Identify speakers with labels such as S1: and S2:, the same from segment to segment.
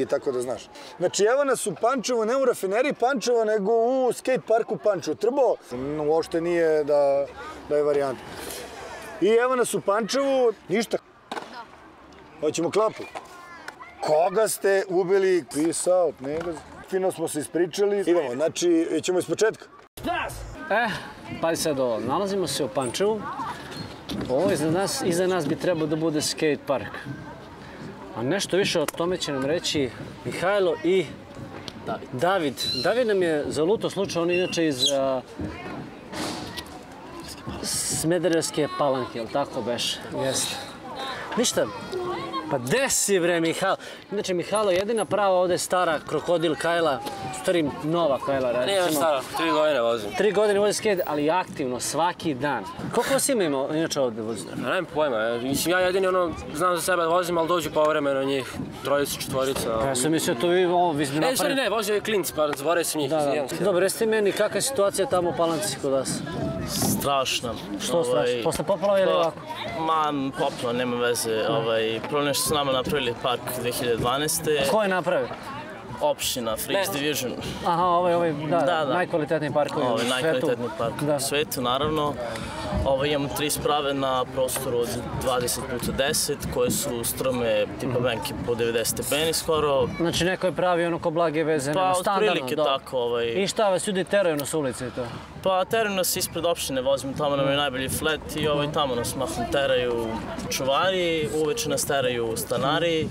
S1: I tako da znaš. Znači, evo nas u Pančevu, ne u rafineriji Pančeva, nego u skate parku Pančevo. Trbo, uopšte nije da je varijanta. I evo nas u Pančevu, ništa. Hoćemo klapu. Koga ste ubili? Peace out, nego. Fino smo se ispričali. Idemo, znači, ćemo iz početka.
S2: Pazi sad ovo, nalazimo se u Pančevu. Ovo iza nas bi trebao da bude skate park. A nešto više o tome će nam reći Mihajlo i David. David nam je zalutao slučaj, on je inače iz Smederevske Palanke, jel' tako beš? Jeste. Ništa. Pa gde si bre, Mihajlo? Inače, Mihajlo, jedina prava ovde je stara krokodil Kajla, stari nova Kajla.
S3: Nije još stara, 3 godine vozim.
S2: 3 godine vozim skate, ali aktivno, svaki dan. Koliko vas ima inače ovde vozite?
S3: Nemam pojma, mislim ja jedini znam za sebe da vozim, ali dođu povremeno njih, 3-4.
S2: Ja sam mislio to vi bi napravili...
S3: Stvari ne, vozio je klinc, pa zaboravio sam njih.
S2: Dobro, recite meni, kakva je situacija tamo u Palanci kod vas?
S4: Strašna.
S2: Što strašno? Posle poplava ili ovako?
S4: Ma, poplava, nema veze. Problem što su nama napravili park 2012.
S2: Ko je napravio?
S4: Opština, Freaks Division.
S2: Aha, da, najkvalitetniji park u svetu.
S4: Najkvalitetniji park u svetu, naravno. Imamo 3 sprave na prostoru od 20x10, koje su strme tipa benke po 90 stepeni skoro.
S2: Znači neko je pravi ono ko blage veze, nema standardno.
S4: Pa, otprilike tako.
S2: I šta vas ljudi teraju nas ulici i to?
S4: Pa, teraju nas ispred opštine, vozimo tamo nam je najbolji flat i tamo nas mahom teraju čuvari, uveče nas teraju stanari.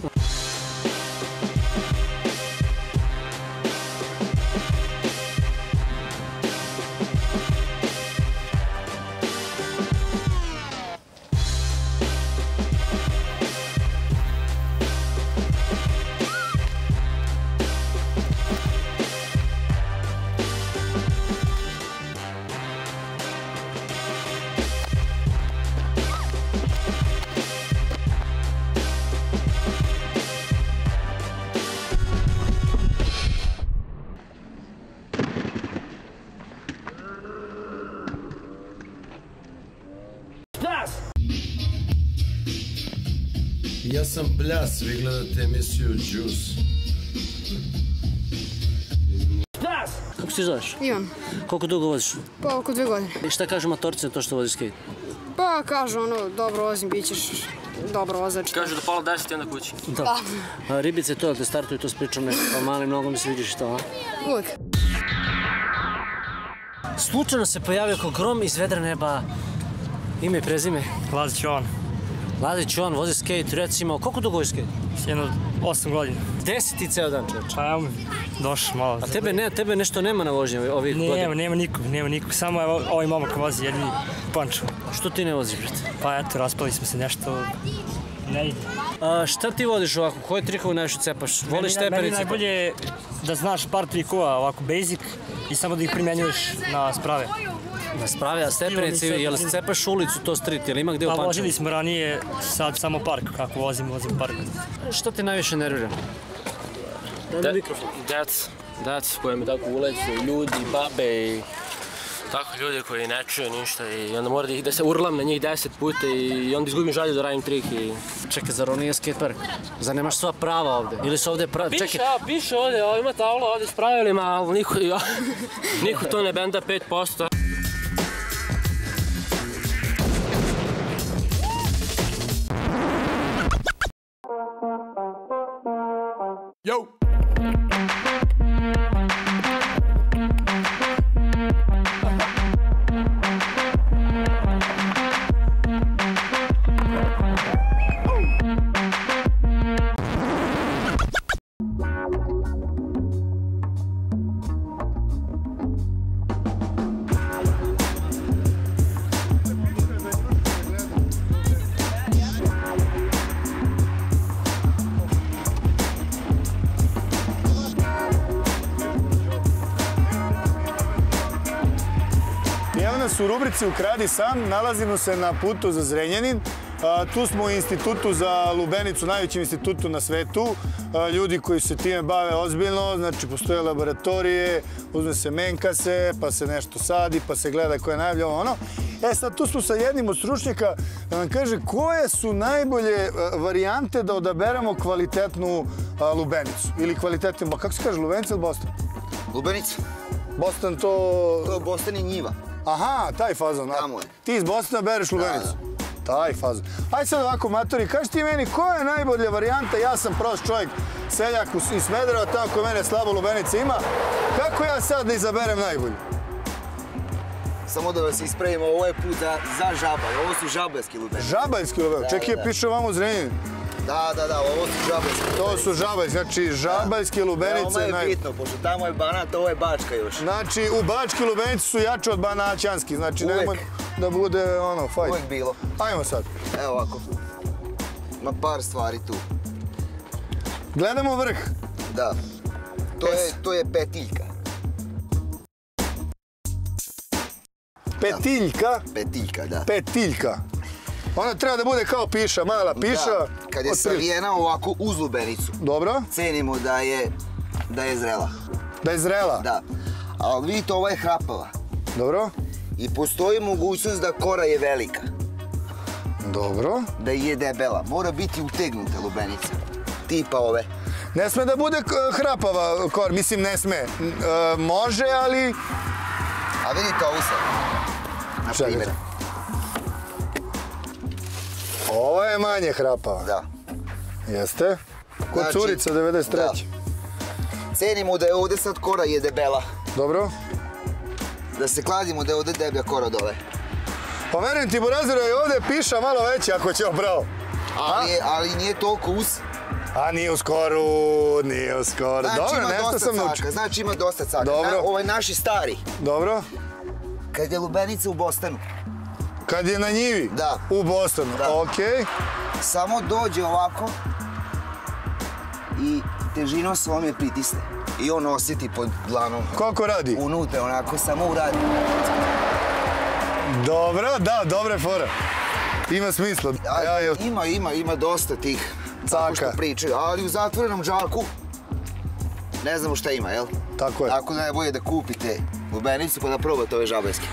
S5: Ja sam Bljas, vi gledate emisiju Juice.
S2: Kako se zoveš?
S6: Ivan.
S2: Koliko dugo voziš?
S6: Pa oko 2 godine.
S2: I šta kažu motorci na to što voziš skate?
S6: Pa kažu dobro vozim, bit ćeš dobro vozač.
S3: Kažu da pola 10 i onda kući.
S6: Da.
S2: Ribice to, da te startuju to s pričom nešto, pa mali mnogo mi se vidiš to, a?
S6: Uvijek.
S2: Slučajno se pojavio kao grom iz vedra neba. Ime i prezime?
S7: Lazić Jovan.
S2: Lazić Jovan, vozi skate, recimo, koliko dugo vozi skate?
S7: Jedno 8 godina.
S2: Gde si ti ceo dan, čovječ?
S7: Pa evo, došao malo.
S2: A tebe nešto nema na vožnji ovih godina?
S7: Nema nikog, samo evo ovaj momak vozi jedini Pančevo.
S2: Što ti ne voziš, brate?
S7: Pa eto, raspali smo se nešto, ne ide.
S2: Šta ti vodiš ovako, koje trikove najviše cepaš? Voliš stepenice?
S7: Meni najbolje da znaš par trikova, ovako basic, i samo da ih primjenjuješ na sprave.
S2: Na sprave, a stepenice, jel cepaš ulicu, to street, jel ima gde u Pančevu?
S7: Pa vozili smo ranije, sad samo park, kako vozim park.
S2: Šta ti najviše nervira?
S3: Deca koje mi tako uleću, ljudi, babe i tako ljudi koji ne čuju ništa i onda mora da se urlam na njih 10 puta i onda izgubim žalju da radim trik i...
S2: Čekaj, zar ovo nije skatepark? Zar nemaš sva prava ovde? Ili su ovde prava?
S3: Piše ovde, ima tavla ovde s pravilima, ali niko to ne benda 5%.
S5: Yo!
S1: U rubrici Ukradi sam nalazimo se na putu za Zrenjanin Tu smo u institutu za lubenicu, najvećem institutu na svetu. Ljudi koji se time bave ozbiljno, znači postoje laboratorije, uzme se menka se, pa se nešto sadi, pa se gleda ko je najbolje ono. Sad tu smo sa jednim od stručnjaka da nam kaže koje su najbolje varijante da odaberemo kvalitetnu lubenicu ili kvalitetnu, kako se kaže, lubenica ili Boston?
S8: Lubenica.
S1: Boston to...
S8: To je Boston i njiva.
S1: Aha, taj fazon.
S8: Tamo je.
S1: Ti iz Bostona bereš lubenicu? Taj fazon. Ajde sad ovako, matori, kaži ti meni koja je najbolja varijanta, ja sam prost čovjek, seljak iz Smedereva, tamo kod mene slabo lubenica ima, kako ja sad da izaberem najbolju?
S8: Samo da vas ispravimo, ovo je put za žabalj, ovo su žabaljski lubenice.
S1: Žabaljski lubenice? Čekaj, piše ovamo u Zrenjaninu.
S8: Da, ovo su žabaljski lubenice.
S1: To su žabaljski, znači žabaljske lubenice.
S8: Ovo je bitno, pošto tamo je Banat, ovo je Bačka još.
S1: Znači, u Bački lubenici su jače od banaćanski, znači nemoj da bude ono, fajt.
S8: Uvijek bilo.
S1: Ajmo sad.
S8: Evo ovako, ima par stvari tu.
S1: Gledamo vrh.
S8: Da, to je petiljka.
S1: Petiljka?
S8: Petiljka, da.
S1: Petiljka. Ona treba da bude kao piša, mala piša.
S8: Da, kad je savijena ovako uz lubenicu.
S1: Dobro.
S8: Cenimo da je zrela.
S1: Da je zrela?
S8: Da. Ali vidite, ova je hrapava.
S1: Dobro.
S8: I postoji mogućnost da kora je velika.
S1: Dobro.
S8: Da je debela. Mora biti utegnuta lubenica. Tipa ove.
S1: Ne sme da bude hrapava kor, mislim ne sme. Može, ali...
S8: A vidite ovu sad. Na primjer.
S1: Ova je manje hrapava.
S8: Da.
S1: Jeste? Kod curica 93.
S8: Da. Cenimo da je ovdje sad kora je debela.
S1: Dobro.
S8: Da se kladimo da je ovdje deblja kora od ove.
S1: Pa verujem ti, Burazir, je ovdje piša malo veća ako ćemo pravo.
S8: Ali nije toliko us.
S1: A nije u skoru, nije u skoru. Dobro, nešto sam naučio.
S8: Znači ima dosta caka.
S1: Dobro.
S8: Ovo je naši stari.
S1: Dobro.
S8: Kad je lubenica u Bostonu.
S1: Kad je na njivi?
S8: Da.
S1: U Bostonu, okej.
S8: Samo dođe ovako i težinom svom je pritisne. I on osjeti pod dlanom.
S1: Koliko radi?
S8: Unutra, onako, samo uradi.
S1: Dobro, da, dobra je fora. Ima smisla.
S8: Ima dosta tih tako što pričaju, ali u zatvorenom džaku ne znamo šta ima, jel?
S1: Tako je.
S8: Tako da je bolje da kupite lubenicu pa da probate ove žabaljske.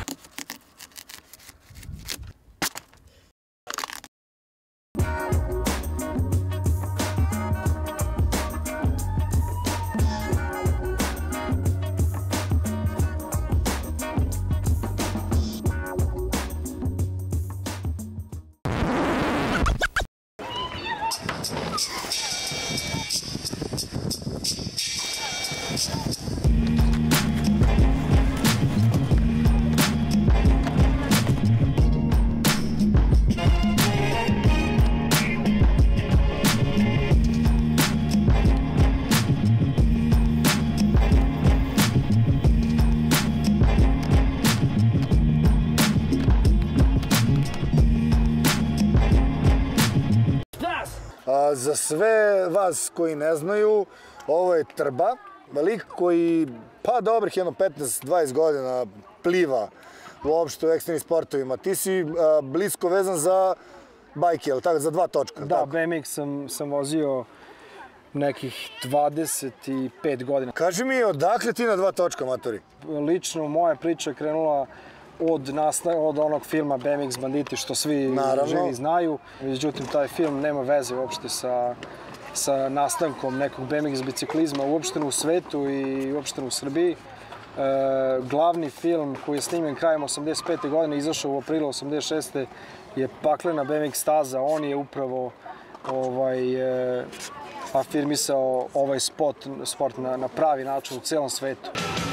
S1: Za sve vas koji ne znaju, ovo je Trba, lik koji, pa dobrih jedno 15-20 godina pliva uopšte u ekstremnim sportovima. Ti si blisko vezan za bajke, ali tako, za 2 točka?
S9: Da, BMX sam vozio nekih 25 godina.
S1: Kaži mi, odakle ti na 2 točka, matori?
S9: Lično, moja priča je krenula od onog filma BMX Banditi, što svi živi znaju. Međutim, taj film nema veze uopšte sa nastankom nekog BMX biciklizma uopšte u svetu i uopšte u Srbiji. Glavni film koji je snimljen krajem 85. godine, izašao u aprilu 86. je Paklena BMX staza. On je upravo afirmisao ovaj sport na pravi način u celom svetu.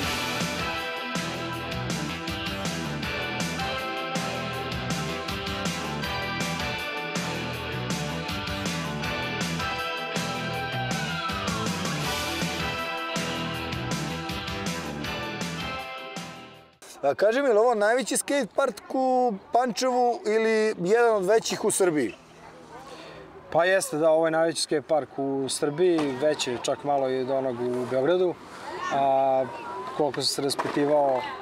S1: Kaži mi, je li ovo najveći skate park u Pančevu ili jedan od većih u Srbiji?
S9: Pa jeste, da, ovo je najveći skate park u Srbiji, veći je čak malo i od onog u Beogradu. Koliko sam se raspitivao,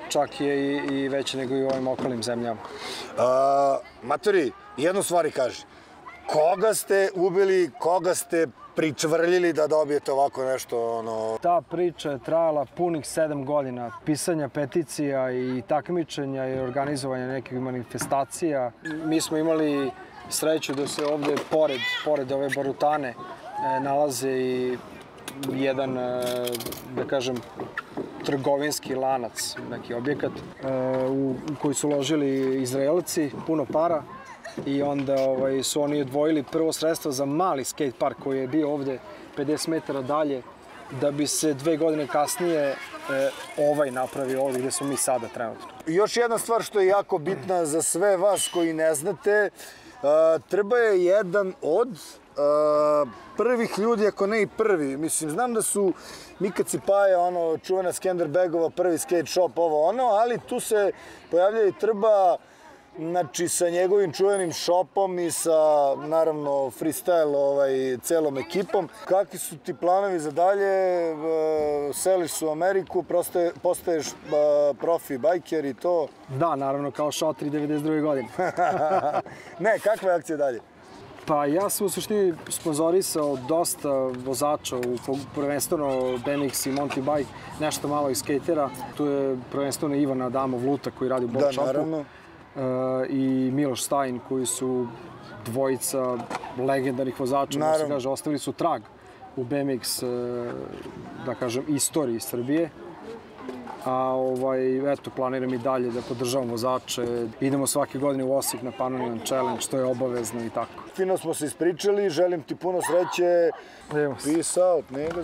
S9: čak je i veći nego i u ovim okolnim zemljama.
S1: Matori, jednu stvari kaži. Koga ste ubili, koga ste pričvrljili da dobijete ovako nešto?
S9: Ta priča je trajala punih 7 godina. Pisanja peticija i takmičenja i organizovanja nekih manifestacija. Mi smo imali sreću da se ovde, pored ove barutane, nalaze i jedan, da kažem, trgovinski lanac, neki objekat u koji su uložili Izraelci, puno para. I onda su oni odvojili prvo sredstvo za mali skate park koji je bio ovde 50 metara dalje, da bi se 2 godine kasnije napravio ovdje gde smo mi sada trenutno.
S1: Još jedna stvar što je jako bitna za sve vas koji ne znate, treba je jedan od prvih ljudi, ako ne i prvi. Mislim, znam da su Mika Cipaja, čuvena Skenderbegova, prvi skate shop, ali tu se pojavlja i Trba, znači sa njegovim čuvenim shopom i sa, naravno, freestyle celom ekipom. Kakvi su ti planovi za dalje? Seliš se u Ameriku, postaješ profi bajker i to?
S9: Da, naravno, kao Šotri 92. godine.
S1: Ne, kakva je akcija dalje?
S9: Pa ja sam u suštini sponzorisao dosta vozača, prvenstveno BMX i Monty Bike, nešto malo i skatera. Tu je prvenstveno Ivan Adamov Luta koji radi u Bob Shopu. Da, naravno. I Miloš Stajin koji su dvojica legendarnih vozača, da se kaže, ostavili su trag u BMX, da kažem, istoriji Srbije. A eto, planiram i dalje da podržavam vozače. Idemo svake godine u Osijek na Pannonian Challenge, to je obavezno i tako.
S1: Fino smo se ispričali, želim ti puno sreće. Peace out, niggas.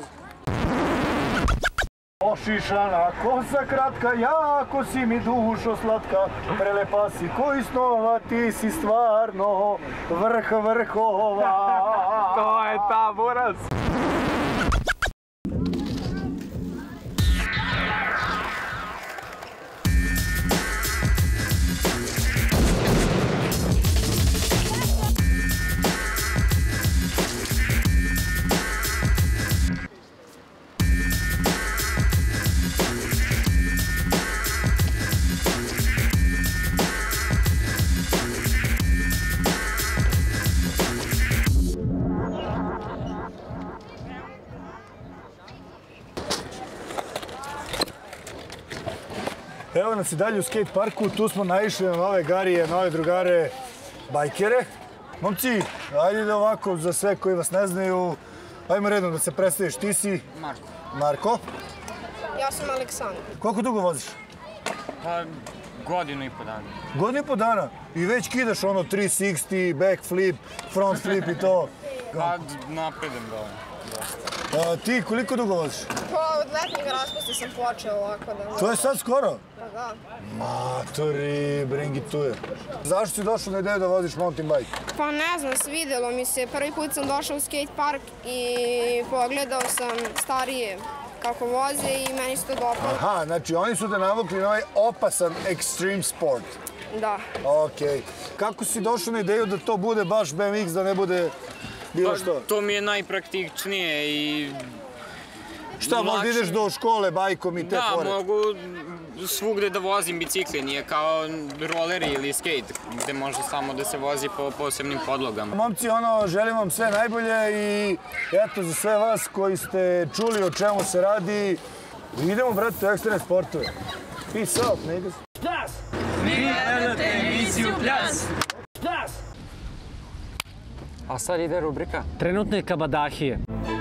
S1: Ošišana kosa kratka, jako si mi dušo slatka, prelepa si koji snova, ti si stvarno vrh vrhova.
S10: To je ta, Buras!
S1: Evo nas i dalje u skate parku, tu smo naišli na nove garije, nove drugare, bajkere. Momci, ajde da ovako, za sve koji vas ne znaju, ajmo redom da se predstaviš. Ti si?
S6: Marko.
S1: Marko?
S6: Ja sam Aleksandar.
S1: Koliko dugo voziš?
S10: Pa, godinu i po dana.
S1: Godinu i po dana? I već kidaš 360, backflip, front flip i to?
S10: Pa, napredem dovoljno.
S1: Ti koliko dugo voziš?
S6: Pa, od letnjeg raspusta sam počeo ovako da...
S1: To je sad skoro?
S6: Pa da.
S1: Matori, bring it to je. Zašto si došao na ideju da voziš mountain bike?
S6: Pa ne znam, svidelo mi se. Prvi put sam došao u skate park i pogledao sam starije kako voze i meni se to dopalo.
S1: Aha, znači oni su te navukli na ovaj opasan extreme sport.
S6: Da.
S1: Okej. Kako si došao na ideju da to bude baš BMX, da ne bude bilo što?
S10: To mi je najpraktičnije i...
S1: Šta, možda ideš do škole bajkom i te fore?
S10: Da, mogu svugde da vozim bicikli, nije kao roleri ili skate, gde može samo da se vozi po posebnim podlogama.
S1: Momci, želim vam sve najbolje i eto, za sve vas koji ste čuli o čemu se radi, idemo, brate, u ekstremne sportove. Peace out, niggas.
S11: Plas! Vi gledate emisiju Plas! Plas!
S2: A sad ide rubrika Trenutne kabadahije.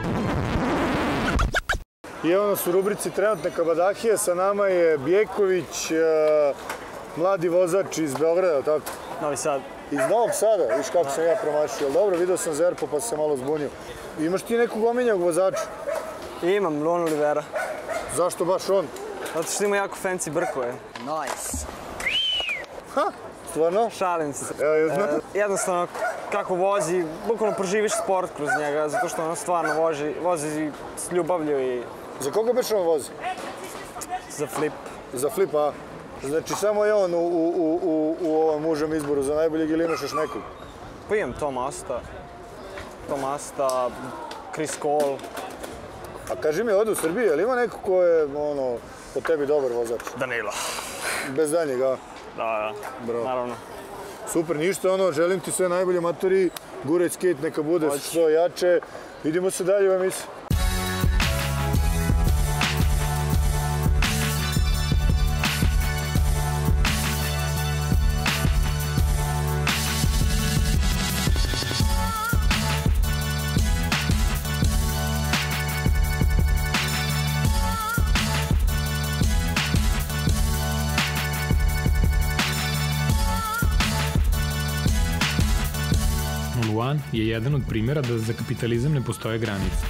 S1: I evo nas u rubrici Trenutne kabadahije, sa nama je Bjeković, mladi vozač iz Beograda, tako?
S7: Novi Sad.
S1: Iz Novog Sada, viš kako sam ja promašio. Dobro, vidio sam Zerpo pa sam se malo zbunio. Imaš ti nekog omiljenog vozača?
S7: Imam, Ron Olivera.
S1: Zašto baš on?
S7: Zato što ima jako fancy brkove.
S8: Nice.
S1: Ha, stvarno?
S7: Šalim se.
S1: Jednostavno,
S7: kako vozi, bukvalno proživiš sport kroz njega, zato što on stvarno vozi s ljubavlju i...
S1: Za koga biš on vozi?
S7: Za flip.
S1: Za flip, a? Znači samo je on u ovom mužem izboru za najboljeg ili imaš još nekog?
S7: Pa imam Tomasta, Chris Cole.
S1: A kaži mi, ovdje u Srbiji, je li ima neko ko je, po tebi dobar vozač?
S7: Danilo.
S1: Bez daljnjeg, a?
S7: Da, naravno.
S1: Super, ništa, želim ti sve najbolje, matori. Guraj skate, neka bude što jače. Vidimo se dalje u emisiji.
S12: Luan je jedan od primjera da za kapitalizam ne postoje granice.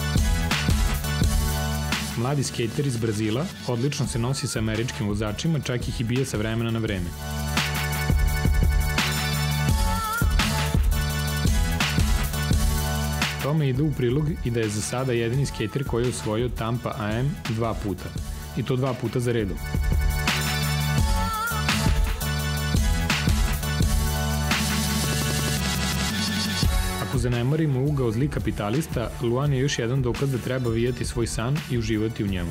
S12: Mladi skejter iz Brazila odlično se nosi sa američkim vozačima, čak ih i bije sa vremena na vreme. Tome ide u prilog i da je za sada jedini skejter koji je osvojio Tampa AM 2 puta. I to 2 puta za redom. Ako zanemarimo ugao zli kapitalista, Luan je još jedan dokaz da treba vijati svoj san i uživati u njemu.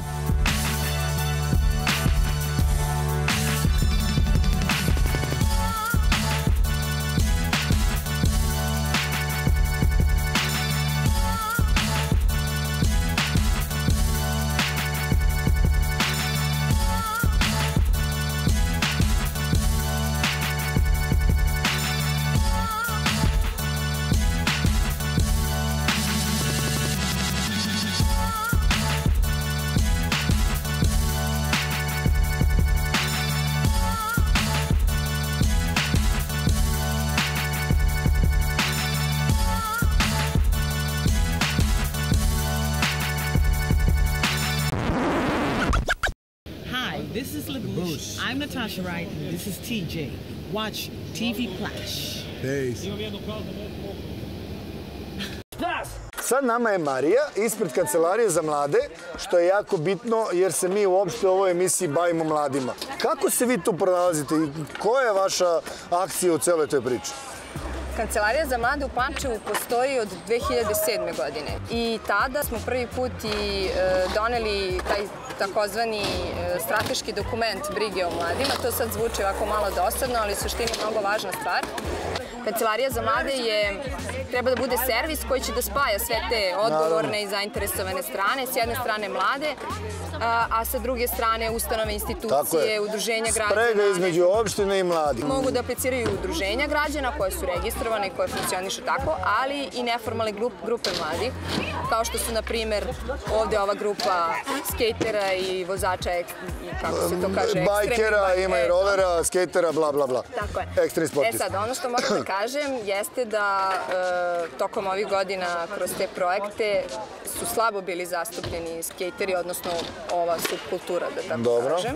S13: This is LaBouche. I'm Natasha Wright, and this is TJ. Watch TV Flash.
S1: Peace. Sad nama je Marija ispred Kancelarije za mlade, što je jako bitno jer se mi uopšte u ovoj emisiji bavimo mladima. Kako se vi tu pronalazite i koja je vaša akcija u celoj toj priči?
S14: Kancelarija za mlade u Pančevu postoji od 2007. godine i tada smo prvi put i doneli taj takozvani strateški dokument brige o mladima. To sad zvuči ovako malo dosadno, ali u suštini je mnogo važna stvar. Kancelarija za mlade treba da bude servis koji će da spaja sve te odgovorne i zainteresovane strane. S jedne strane mlade, a sa druge strane ustanove, institucije, udruženja građana.
S1: Sprega između opštine i mladih.
S14: Mogu da apliciraju udruženja građana koje su registrovane i koje funkcionišu tako, ali i neformalne grupe mladih, kao što su, na primer, ovde ova grupa skejtera i vozača, kako se to kaže,
S1: bajkera, ima i rolera, skejtera, bla, bla, bla.
S14: Tako je.
S1: Ekstremni sportist.
S14: Sad, ono što moram da kažem jeste da tokom ovih godina kroz te projekte su slabo bili zastupljeni skejteri, odnosno ova subkultura, da tako kažem.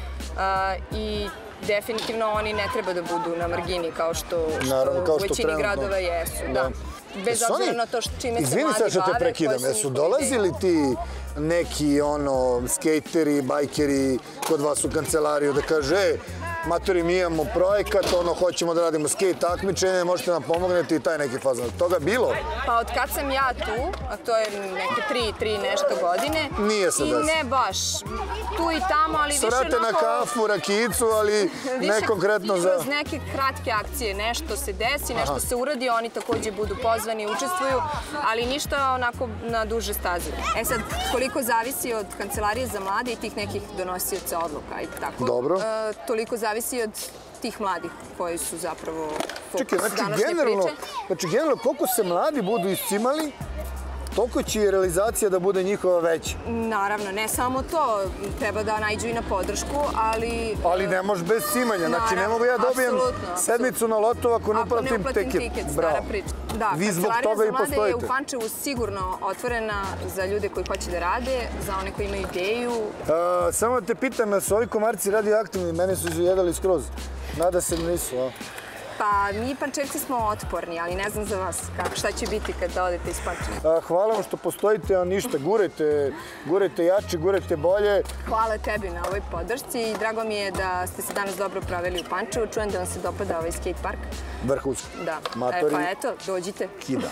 S14: I definitivno oni ne treba da budu na margini kao što u većini gradova jesu. Bez obzira na to čime se mladi bave.
S1: Izvini sad što te prekidam, jesu dolazili ti neki skejteri, bajkeri kod vas u kancelariju da kaže matori, mi imamo projekat, hoćemo da radimo skejt takmičenje, možete nam pomognete i taj neki fazon. Toga je bilo?
S14: Pa od kad sam ja tu, a to je neke 3 nešto godine.
S1: Nije se desilo.
S14: I ne baš. Tu i tamo, ali više onako...
S1: Srate na kafu, rakicu, ali ne konkretno za...
S14: Kroz neke kratke akcije nešto se desi, nešto se uradi, oni takođe budu pozvani, učestvuju, ali ništa onako na duže staze. E sad, koliko zavisi od Kancelarije za mlade i tih nekih donosioca odluka i tako.
S1: Dobro.
S14: Toliko zavisi od tih mladih koji su zapravo fokus današnje priče.
S1: Znači, generalno, koliko se mladi budu iscimali, toliko će i realizacija da bude njihova veća.
S14: Naravno, ne samo to, treba da naiđu i na podršku, ali...
S1: Ali ne može bez cimanja, znači ne mogu ja dobijem sedmicu na lotu ako ne uplatim tiket.
S14: Stara priča. Da,
S1: Kancelarija
S14: za mlade je u Pančevu sigurno otvorena za ljude koji hoće da rade, za one koji imaju ideju.
S1: Samo da te pitam, da su ovi komarci radioaktivni, mene su jedali skroz. Nada se nisu, a?
S14: Pa mi Pančevci smo otporni, ali ne znam za vas šta će biti kad odete iz Pančeva.
S1: Hvala vam što postojite, a ništa, gurajte jače, gurajte bolje.
S14: Hvala tebi na ovoj podršci i drago mi je da ste se danas dobro proveli u Pančevu. Čujem da vam se dopada ovaj skate park.
S1: Vrhunski.
S14: Da, pa eto, dođite.
S1: Kida.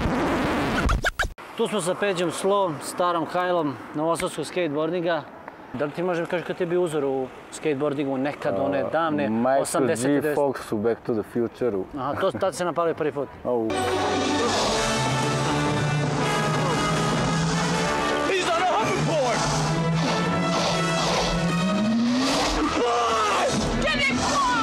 S2: Tu smo sa Peđom Slom, starom hajlom novosadskog skateboardinga. Da li ti možeš kažeš kad ti je bio uzor u skateboardingu nekad, one davne 80-te?
S15: Michael G. Fox u Back to the Future-u.
S2: Aha, tad se napalio prvi put.
S11: He's on a hoverboard! Get him!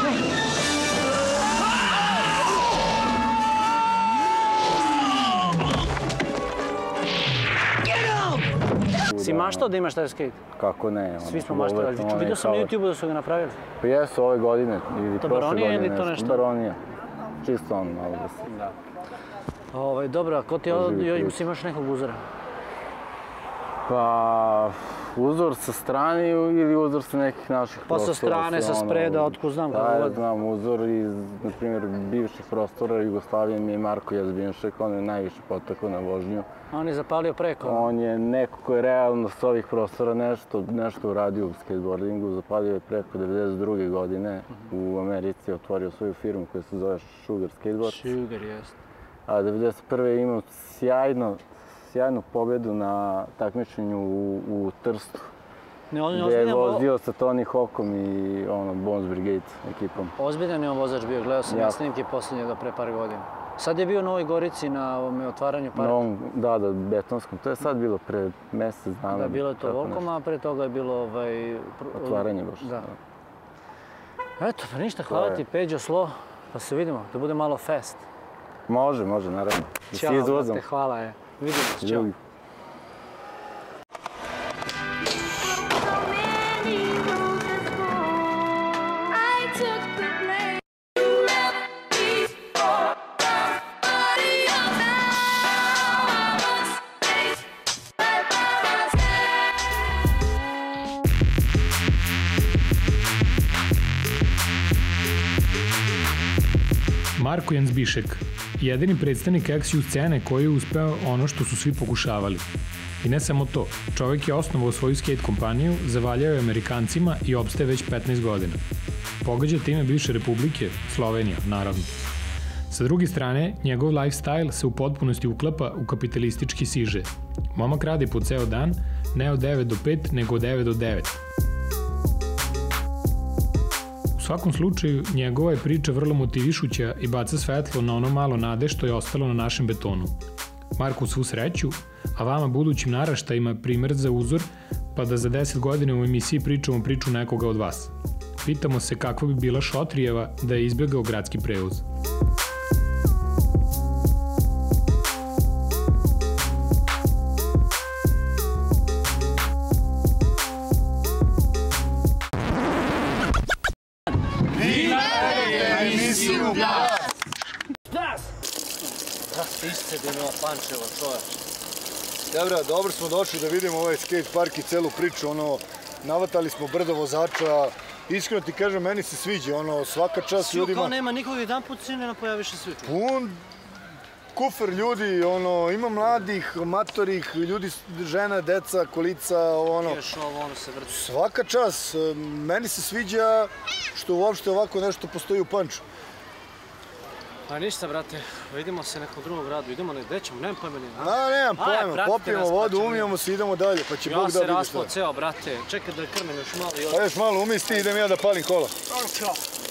S2: Si maštao da imaš taj skate?
S15: Kako ne.
S2: Svi smo maštali. Vidio sam na YouTube-u da su ga napravili.
S15: Pa jesu ove godine ili prošle godine.
S2: To Baronija ili to nešto?
S15: Baronija. Čisto on malo da se...
S2: Dobro, a ko ti si imaš nekog uzora?
S15: Pa... Uzor sa strane ili uzor sa nekih naših prostora?
S2: Pa sa strane, sa spreda, otko znam kako god.
S15: Ja znam uzor iz, na primjer, bivših prostora Jugoslavije mi je Marko Jazbinšek, on je najviše potekao na vožnju.
S2: On je zapalio preko?
S15: On je neko ko je realno s ovih prostora nešto uradio u skateboardingu, zapalio je preko 92. godine. U Americi je otvorio svoju firmu koja se zove Sugar Skateboard.
S2: Sugar, jest.
S15: A 91. je imao sjajnu pobjedu na takmičenju u Trstu. Gdje je vozio sa Tony Hawkom i Bones Brigade ekipom.
S2: Ozbiljan je on vozač bio, gledao sam na snimke posljednjega pre par godina. Sad je bio u Novoj Gorici na otvaranju parka.
S15: Da, betonskom. To je sad bilo pre mjesec dana.
S2: Da, bilo je to Volkom, a pre toga je bilo...
S15: Otvaranje baš.
S2: Da. Eto, pa ništa, hvala ti Peđo Slo, pa se vidimo, da bude malo fest.
S15: Može, naravno.
S2: Ćao, brate, hvala. Vidimo se, čao.
S12: Marko Jazbinšek, jedini predstavnik action scene koji je uspeo ono što su svi pokušavali. I ne samo to, čovjek je osnovao svoju skate kompaniju, zavaljao je Amerikancima i opstaje već 15 godina. Pogađa time bivše republike, Slovenija, naravno. Sa druge strane, njegov lifestyle se u potpunosti uklapa u kapitalistički siže. Momak radi po ceo dan, ne od 9 do 5, nego od 9 do 9. U svakom slučaju, njegova je priča vrlo motivišuća i baca svetlo na ono malo nade što je ostalo na našem betonu. Marku svu sreću, a vama budućim naraštajima primjer za uzor, pa da za 10 godina u emisiji pričamo priču nekoga od vas. Pitamo se kakva bi bila Šotrijeva da je izbjegao gradski prevoz.
S2: Iscedino Pančevo, čoveč.
S1: Dobro smo došli da vidimo ovaj skate park i celu priču, navatali smo brdo vozača, iskreno ti kažem, meni se sviđa, svaka čast ljudima.
S2: Kao nema nikog, jedan put se ne pojaviše svi.
S1: Pun kufer ljudi, ima mladih, matorih, ljudi, žena, deca, kolica,
S2: se vrti.
S1: Svaka čast, meni se sviđa što uopšte ovako nešto postoji u Panču.
S2: Pa ništa, brate, vidimo se nekog drugog gradu, idemo gdje ćemo, nemam pojma nije.
S1: Nemam pojma, popijemo vodu, umijemo se, idemo dalje, pa će Bog da bude sve.
S2: Ja se raspao ceo, brate, čekaj da krmem još malo.
S1: Pa još malo umisti, idem ja da palim kola.
S2: Ćao.